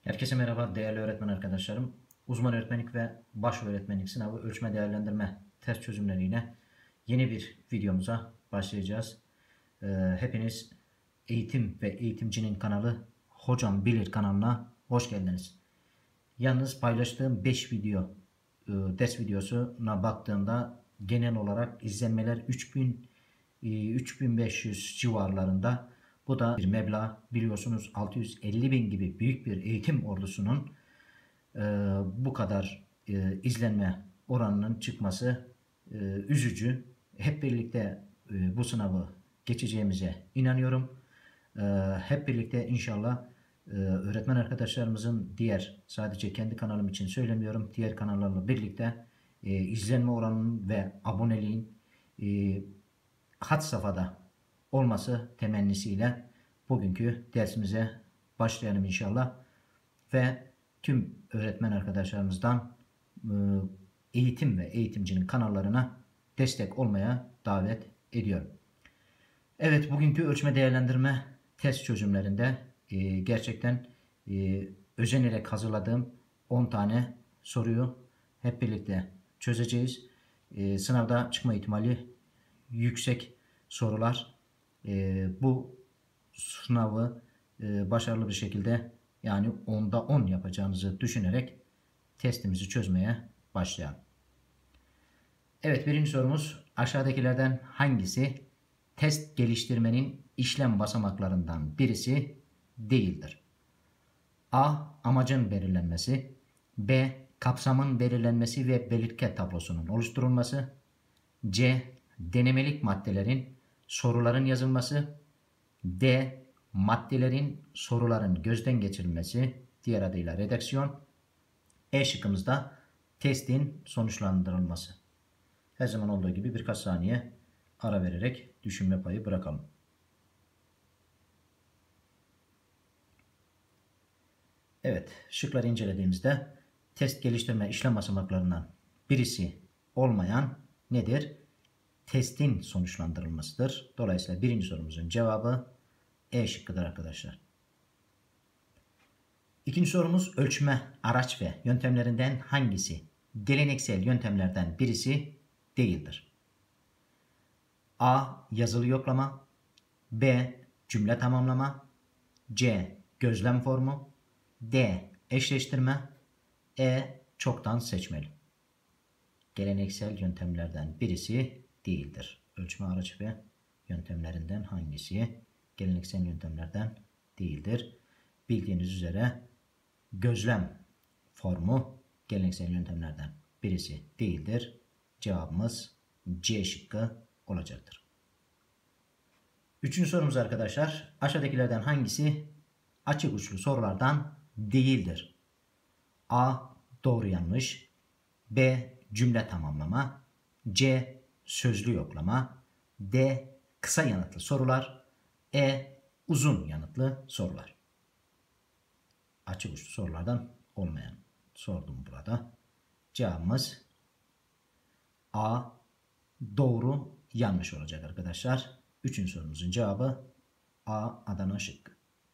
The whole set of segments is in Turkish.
Herkese merhaba değerli öğretmen arkadaşlarım. Uzman öğretmenlik ve baş öğretmenlik sınavı ölçme değerlendirme test çözümleriyle yeni bir videomuza başlayacağız. Hepiniz Eğitim ve Eğitimcinin kanalı Hocam Bilir kanalına hoş geldiniz. Yalnız paylaştığım 5 video ders videosuna baktığımda genel olarak izlenmeler 3500 civarlarında. Bu da bir meblağ, biliyorsunuz 650 bin gibi büyük bir eğitim ordusunun bu kadar izlenme oranının çıkması üzücü. Hep birlikte bu sınavı geçeceğimize inanıyorum. Hep birlikte inşallah öğretmen arkadaşlarımızın sadece kendi kanalım için söylemiyorum, diğer kanallarla birlikte izlenme oranının ve aboneliğin had safhada olması temennisiyle bugünkü dersimize başlayalım inşallah. Ve tüm öğretmen arkadaşlarımızdan eğitim ve eğitimcinin kanallarına destek olmaya davet ediyorum. Evet, bugünkü ölçme değerlendirme test çözümlerinde gerçekten özenerek hazırladığım 10 tane soruyu hep birlikte çözeceğiz. Sınavda çıkma ihtimali yüksek sorular. Bu sınavı başarılı bir şekilde, yani 10'da 10 yapacağınızı düşünerek testimizi çözmeye başlayalım. Evet, birinci sorumuz: aşağıdakilerden hangisi test geliştirmenin işlem basamaklarından birisi değildir? A. Amacın belirlenmesi. B. Kapsamın belirlenmesi ve belirke tablosunun oluşturulması. C. Denemelik maddelerin soruların yazılması. D. Maddelerin soruların gözden geçirilmesi, diğer adıyla redaksiyon. E şıkkımızda testin sonuçlandırılması. Her zaman olduğu gibi birkaç saniye ara vererek düşünme payı bırakalım. Evet, şıkları incelediğimizde test geliştirme işlem basamaklarından birisi olmayan nedir? Testin sonuçlandırılmasıdır. Dolayısıyla birinci sorumuzun cevabı E şıkkıdır arkadaşlar. İkinci sorumuz: ölçme araç ve yöntemlerinden hangisi geleneksel yöntemlerden birisi değildir? A. Yazılı yoklama. B. Cümle tamamlama. C. Gözlem formu. D. Eşleştirme. E. Çoktan seçmeli. Geleneksel yöntemlerden birisi değildir. Ölçme araç ve yöntemlerinden hangisi geleneksel yöntemlerden değildir? Bildiğiniz üzere gözlem formu geleneksel yöntemlerden birisi değildir. Cevabımız C şıkkı olacaktır. Üçüncü sorumuz arkadaşlar: aşağıdakilerden hangisi açık uçlu sorulardan değildir? A. Doğru yanlış. B. Cümle tamamlama. C. Sözlü yoklama. D. Kısa yanıtlı sorular. E. Uzun yanıtlı sorular. Açık uçlu sorulardan olmayan sordum burada. Cevabımız A. Doğru yanlış olacak arkadaşlar. Üçüncü sorumuzun cevabı A. Adana şıkkı.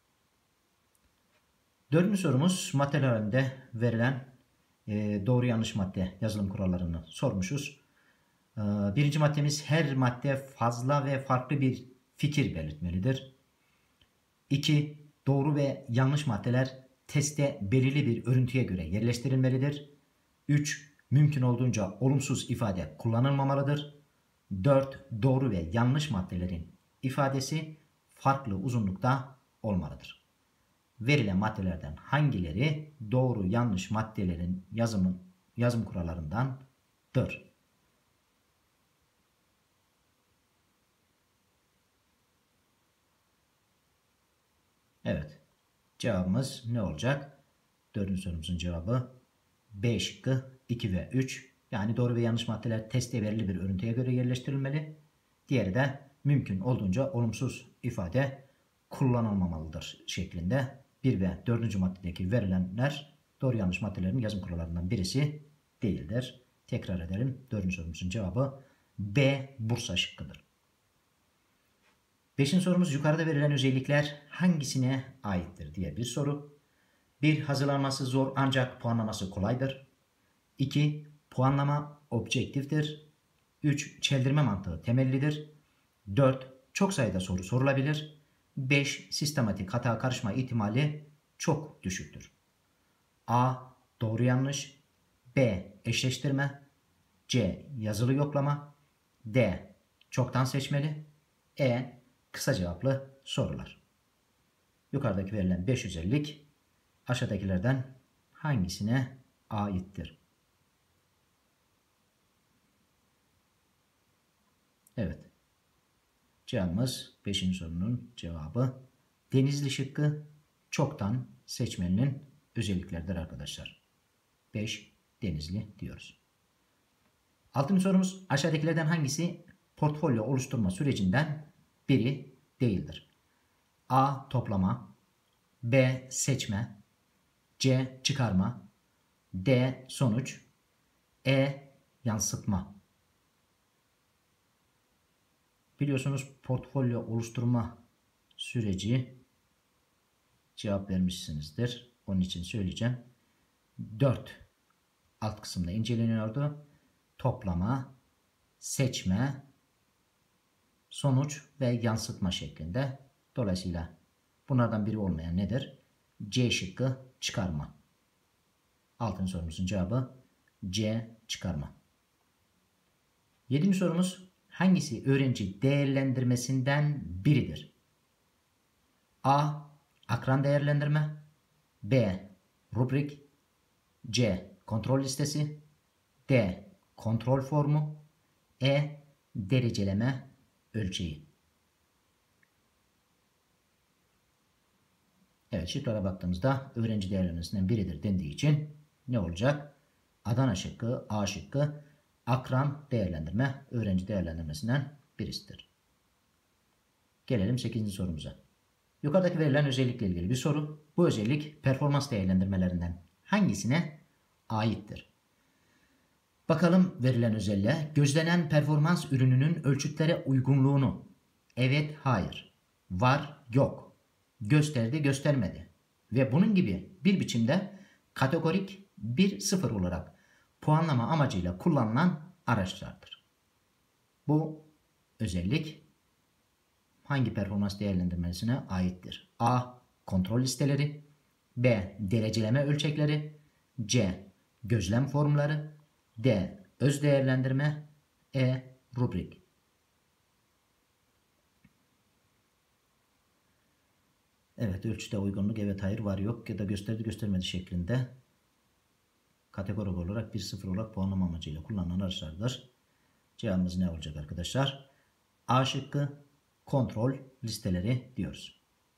Dördüncü sorumuz: maddelerinde verilen doğru yanlış madde yazılım kurallarını sormuşuz. Birinci maddemiz: her madde fazla ve farklı bir fikir belirtmelidir. 2. Doğru ve yanlış maddeler teste belirli bir örüntüye göre yerleştirilmelidir. 3. Mümkün olduğunca olumsuz ifade kullanılmamalıdır. 4. Doğru ve yanlış maddelerin ifadesi farklı uzunlukta olmalıdır. Verilen maddelerden hangileri doğru yanlış maddelerin yazım kurallarındandır? Evet. Cevabımız ne olacak? Dördüncü sorumuzun cevabı B şıkkı 2 ve 3. Yani doğru ve yanlış maddeler teste belirli bir örüntüye göre yerleştirilmeli. Diğeri de mümkün olduğunca olumsuz ifade kullanılmamalıdır şeklinde. 1 ve 4. maddedeki verilenler doğru yanlış maddelerin yazım kurallarından birisi değildir. Tekrar edelim. 4. sorumuzun cevabı B Bursa şıkkıdır. 5. sorumuz: yukarıda verilen özellikler hangisine aittir diye bir soru. 1. Hazırlanması zor ancak puanlaması kolaydır. 2. Puanlama objektiftir. 3. Çeldirme mantığı temellidir. 4. Çok sayıda soru sorulabilir. 5. Sistematik hata karışma ihtimali çok düşüktür. A. Doğru yanlış. B. Eşleştirme. C. Yazılı yoklama. D. Çoktan seçmeli. E. Kısa cevaplı sorular. Yukarıdaki verilen 5 özellik aşağıdakilerden hangisine aittir? Evet. Cevabımız 5. sorunun cevabı Denizli şıkkı çoktan seçmelinin özellikleridir arkadaşlar. 5 Denizli diyoruz. 6. sorumuz aşağıdakilerden hangisi portfolyo oluşturma sürecinden biri değildir? A. Toplama. B. Seçme. C. Çıkarma. D. Sonuç. E. Yansıtma. Biliyorsunuz portfolyo oluşturma süreci cevap vermişsinizdir. Onun için söyleyeceğim. 4 alt kısımda inceleniyordu. Toplama, seçme, sonuç ve yansıtma şeklinde. Dolayısıyla bunlardan biri olmayan nedir? C şıkkı çıkarma. 6. sorumuzun cevabı C çıkarma. 7. sorumuz hangisi öğrenci değerlendirmesinden biridir? A. Akran değerlendirme. B. Rubrik. C. Kontrol listesi. D. Kontrol formu. E. Dereceleme ölçeği. Evet, şıklara baktığımızda öğrenci değerlendirmesinden biridir dendiği için ne olacak? Adana şıkkı, A şıkkı akran değerlendirme öğrenci değerlendirmesinden birisidir. Gelelim 8. sorumuza. Yukarıdaki verilen özellikle ilgili bir soru. Bu özellik performans değerlendirmelerinden hangisine aittir? Bakalım verilen özelliğe. Gözlenen performans ürününün ölçütlere uygunluğunu evet, hayır, var, yok, gösterdi, göstermedi ve bunun gibi bir biçimde kategorik 1-0 olarak puanlama amacıyla kullanılan araçlardır. Bu özellik hangi performans değerlendirmesine aittir? A. Kontrol listeleri. B. Dereceleme ölçekleri. C. Gözlem formları. D. Öz değerlendirme. E. Rubrik. Evet, ölçüde uygunluk evet, hayır, var, yok ya da gösterdi, göstermedi şeklinde kategorik olarak 1-0 olarak puanlama amacıyla kullanılan araçlardır. Cevabımız ne olacak arkadaşlar? A şıkkı kontrol listeleri diyoruz.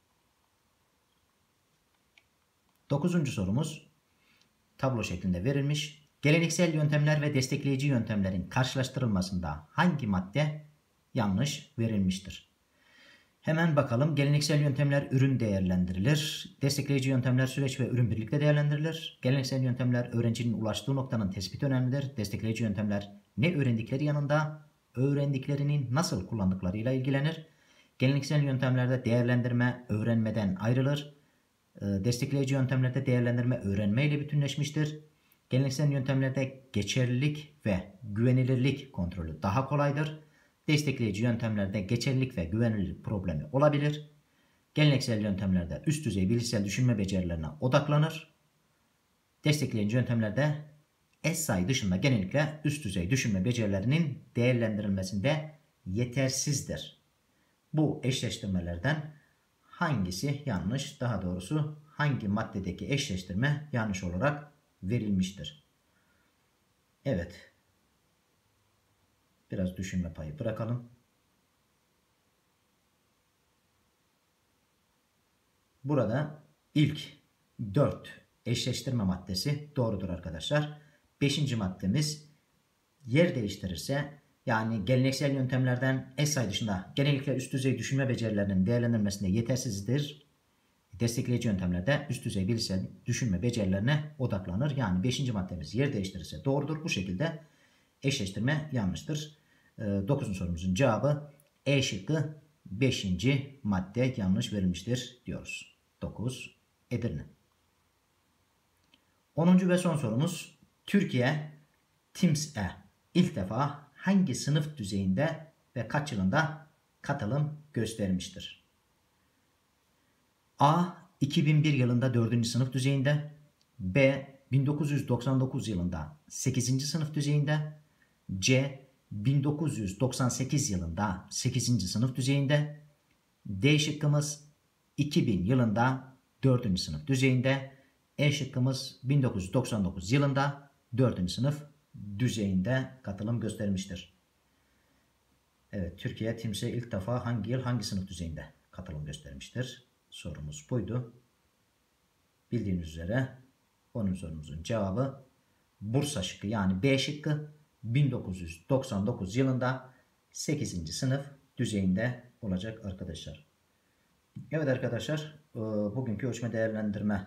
9. sorumuz tablo şeklinde verilmiş. Geleneksel yöntemler ve destekleyici yöntemlerin karşılaştırılmasında hangi madde yanlış verilmiştir? Hemen bakalım. Geleneksel yöntemler ürün değerlendirilir. Destekleyici yöntemler süreç ve ürün birlikte değerlendirilir. Geleneksel yöntemler öğrencinin ulaştığı noktanın tespiti önemlidir. Destekleyici yöntemler ne öğrendikleri yanında öğrendiklerini nasıl kullandıklarıyla ilgilenir. Geleneksel yöntemlerde değerlendirme öğrenmeden ayrılır. Destekleyici yöntemlerde değerlendirme öğrenme ile bütünleşmiştir. Geleneksel yöntemlerde geçerlilik ve güvenilirlik kontrolü daha kolaydır. Destekleyici yöntemlerde geçerlilik ve güvenilirlik problemi olabilir. Geleneksel yöntemlerde üst düzey bilişsel düşünme becerilerine odaklanır. Destekleyici yöntemlerde SI dışında genellikle üst düzey düşünme becerilerinin değerlendirilmesinde yetersizdir. Bu eşleştirmelerden hangisi yanlış? Daha doğrusu hangi maddedeki eşleştirme yanlış olarak verilmiştir? Evet. Biraz düşünme payı bırakalım. Burada ilk 4 eşleştirme maddesi doğrudur arkadaşlar. 5. maddemiz yer değiştirirse, yani geleneksel yöntemlerden SI dışında genellikle üst düzey düşünme becerilerinin değerlendirilmesinde yetersizdir. Destekleyici yöntemlerde üst düzey bilişsel düşünme becerilerine odaklanır. Yani 5. maddemiz yer değiştirirse doğrudur. Bu şekilde eşleştirme yanlıştır. 9. sorumuzun cevabı E şıkkı 5. madde yanlış verilmiştir diyoruz. 9 Edirne. 10. ve son sorumuz. Türkiye TIMSS'e ilk defa hangi sınıf düzeyinde ve kaç yılında katılım göstermiştir? A. 2001 yılında 4. sınıf düzeyinde, B. 1999 yılında 8. sınıf düzeyinde, C. 1998 yılında 8. sınıf düzeyinde, D şıkkımız 2000 yılında 4. sınıf düzeyinde, E şıkkımız 1999 yılında 4. sınıf düzeyinde katılım göstermiştir. Evet, Türkiye TIMSS'e ilk defa hangi yıl hangi sınıf düzeyinde katılım göstermiştir? Sorumuz buydu. Bildiğiniz üzere 10. sorumuzun cevabı Bursa şıkkı, yani B şıkkı, 1999 yılında 8. sınıf düzeyinde olacak arkadaşlar. Evet arkadaşlar, bugünkü ölçme değerlendirme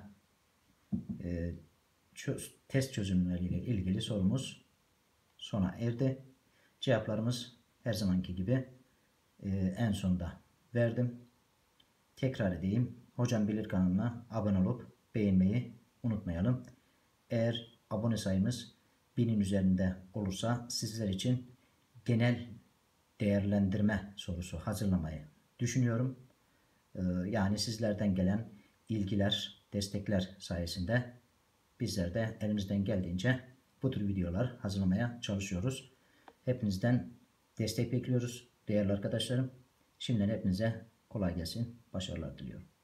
test çözümleriyle ilgili sorumuz sona erdi. Cevaplarımız her zamanki gibi en sonda verdim. Tekrar edeyim. Hocam Bilir kanalına abone olup beğenmeyi unutmayalım. Eğer abone sayımız 1000'in üzerinde olursa sizler için genel değerlendirme sorusu hazırlamayı düşünüyorum. Yani sizlerden gelen ilgiler, destekler sayesinde bizler de elimizden geldiğince bu tür videolar hazırlamaya çalışıyoruz. Hepinizden destek bekliyoruz değerli arkadaşlarım. Şimdiden hepinize kolay gelsin, başarılar diliyorum.